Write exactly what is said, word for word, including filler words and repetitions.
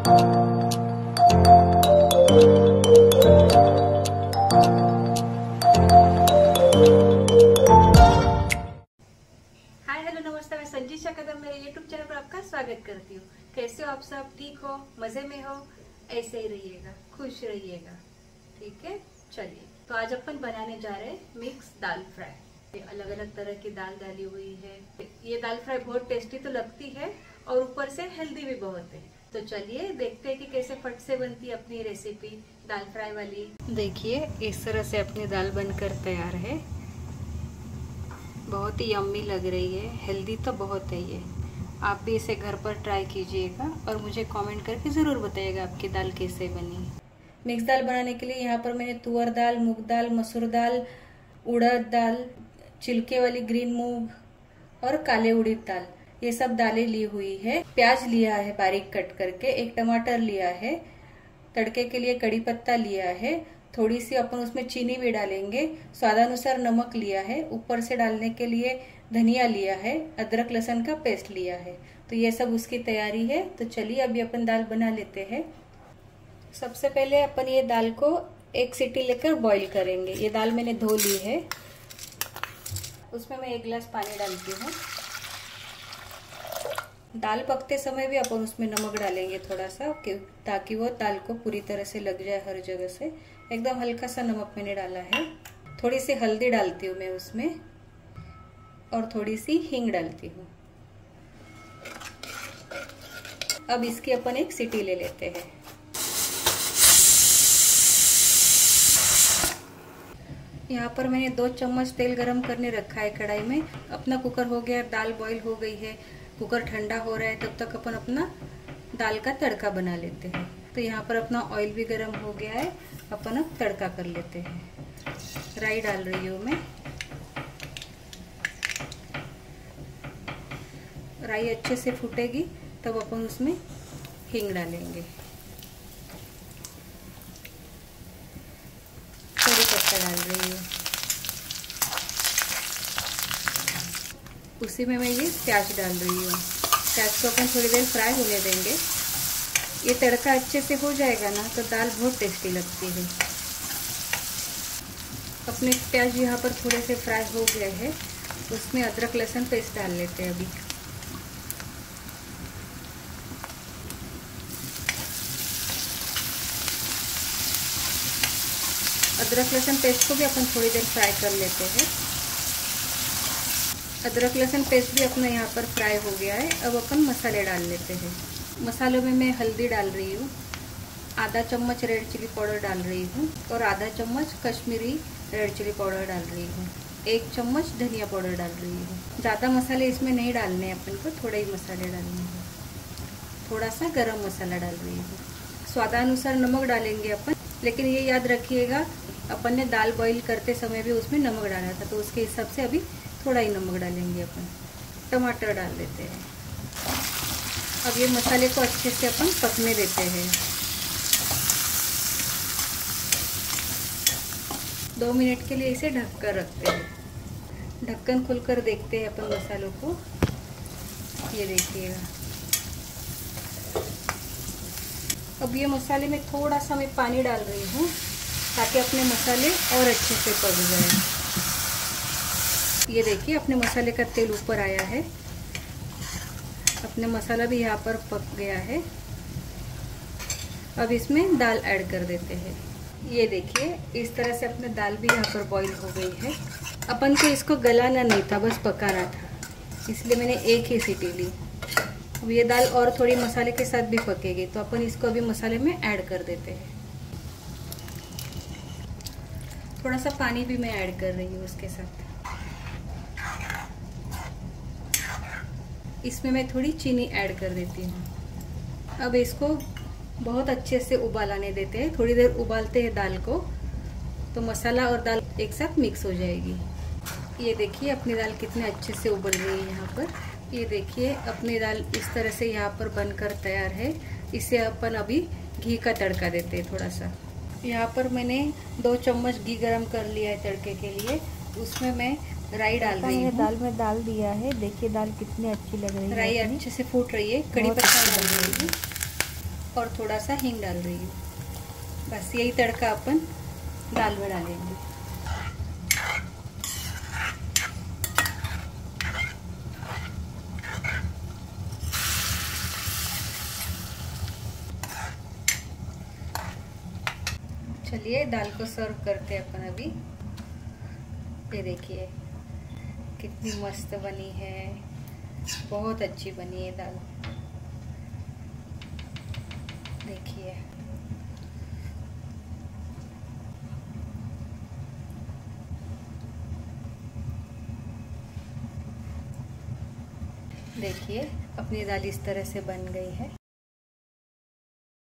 स्वागत करती हूँ। कैसे हो आप सब? ठीक हो, मजे में हो? ऐसे ही रहिएगा, खुश रहिएगा, ठीक है। चलिए, तो आज अपन बनाने जा रहे हैं मिक्स दाल फ्राई। अलग अलग तरह की दाल डाली हुई है। ये दाल फ्राई बहुत टेस्टी तो लगती है और ऊपर से हेल्दी भी बहुत है। तो चलिए देखते हैं कि कैसे फट से बनती है अपनी रेसिपी दाल फ्राई वाली। देखिए इस तरह से अपनी दाल बनकर तैयार है। बहुत ही यम्मी लग रही है, हेल्दी तो बहुत है ये। आप भी इसे घर पर ट्राई कीजिएगा और मुझे कमेंट करके ज़रूर बताइएगा आपकी दाल कैसे बनी। मिक्स दाल बनाने के लिए यहाँ पर मैंने तुअर दाल, मूंग दाल, मसूर दाल, उड़द दाल, छिलके वाली ग्रीन मूंग और काले उड़द दाल, ये सब दालें ली हुई है। प्याज लिया है बारीक कट करके, एक टमाटर लिया है, तड़के के लिए कड़ी पत्ता लिया है, थोड़ी सी अपन उसमें चीनी भी डालेंगे, स्वादानुसार नमक लिया है, ऊपर से डालने के लिए धनिया लिया है, अदरक लहसुन का पेस्ट लिया है। तो ये सब उसकी तैयारी है। तो चलिए अभी अपन दाल बना लेते हैं। सबसे पहले अपन ये दाल को एक सीटी लेकर बॉईल करेंगे। ये दाल मैंने धो ली है, उसमें मैं एक गिलास पानी डालती हूँ। दाल पकते समय भी अपन उसमें नमक डालेंगे थोड़ा सा, ताकि वो दाल को पूरी तरह से लग जाए हर जगह से। एकदम हल्का सा नमक मैंने डाला है। थोड़ी सी हल्दी डालती हूँ मैं उसमें और थोड़ी सी हींग डालती हूँ। अब इसकी अपन एक सीटी ले लेते हैं। यहाँ पर मैंने दो चम्मच तेल गरम करने रखा है कढ़ाई में। अपना कुकर हो गया, दाल बॉईल हो गई है, कुकर ठंडा हो रहा है, तब तक अपन अपना दाल का तड़का बना लेते हैं। तो यहाँ पर अपना ऑयल भी गरम हो गया है, अपन अब तड़का कर लेते हैं। राई डाल रही हूँ मैं। राई अच्छे से फूटेगी तब अपन उसमें हींग डालेंगे, कड़ी पत्ता डाल रही हूँ। उसी में मैं ये प्याज डाल रही हूँ। प्याज को अपन थोड़ी देर फ्राई होने देंगे। ये तड़का अच्छे से हो जाएगा ना तो दाल बहुत टेस्टी लगती है। अपने प्याज यहाँ पर थोड़े से फ्राई हो गए हैं, उसमें अदरक लहसुन पेस्ट डाल लेते हैं अभी। अदरक लहसुन पेस्ट को भी अपन थोड़ी देर फ्राई कर लेते हैं। अदरक लहसुन पेस्ट भी अपना यहाँ पर फ्राई हो गया है। अब अपन मसाले डाल लेते हैं। मसालों में मैं हल्दी डाल रही हूँ, आधा चम्मच रेड चिली पाउडर डाल रही हूँ और आधा चम्मच कश्मीरी रेड चिली पाउडर डाल रही हूँ, एक चम्मच धनिया पाउडर डाल रही हूँ। ज़्यादा मसाले इसमें नहीं डालने हैं अपन को, थोड़े ही मसाले डालने हैं। थोड़ा सा गरम मसाला डाल रही हूँ। स्वादानुसार नमक डालेंगे अपन, लेकिन ये याद रखिएगा अपन ने दाल बॉईल करते समय भी उसमें नमक डाला था, तो उसके हिसाब से अभी थोड़ा ही नमक डालेंगे अपन। टमाटर डाल देते हैं। अब ये मसाले को अच्छे से अपन पकने देते हैं। दो मिनट के लिए इसे ढक कर रखते हैं। ढक्कन खोलकर देखते हैं अपन मसालों को। ये देखिएगा। अब ये मसाले में थोड़ा सा मैं पानी डाल रही हूँ ताकि अपने मसाले और अच्छे से पक जाए। ये देखिए अपने मसाले का तेल ऊपर आया है। अपने मसाला भी यहाँ पर पक गया है। अब इसमें दाल ऐड कर देते हैं। ये देखिए इस तरह से अपने दाल भी यहाँ पर बॉईल हो गई है। अपन को इसको गलाना नहीं था, बस पकाना था, इसलिए मैंने एक ही सीटी ली। अब ये दाल और थोड़ी मसाले के साथ भी पकेगी, तो अपन इसको अभी मसाले में ऐड कर देते हैं। थोड़ा सा पानी भी मैं ऐड कर रही हूँ उसके साथ। इसमें मैं थोड़ी चीनी ऐड कर देती हूँ। अब इसको बहुत अच्छे से उबाल आने देते हैं। थोड़ी देर उबालते हैं दाल को, तो मसाला और दाल एक साथ मिक्स हो जाएगी। ये देखिए अपनी दाल कितने अच्छे से उबल रही है यहाँ पर। ये देखिए अपनी दाल इस तरह से यहाँ पर बनकर तैयार है। इसे अपन अभी घी का तड़का देते हैं थोड़ा सा। यहाँ पर मैंने दो चम्मच घी गरम कर लिया है तड़के के लिए। उसमें मैं राई डाल रही हूँ। दाल में डाल दिया है। देखिए दाल कितनी अच्छी लग रही है। राई अच्छे से फूट रही है। कड़ी पत्ता डाल रही हूँ। और थोड़ा सा हींग डाल रही हूँ। बस यही तड़का अपन दाल में डालेंगे। चलिए दाल को सर्व करते हैं अपन अभी। ये देखिए कितनी मस्त बनी है, बहुत अच्छी बनी है दाल। देखिए देखिए अपनी दाल इस तरह से बन गई है।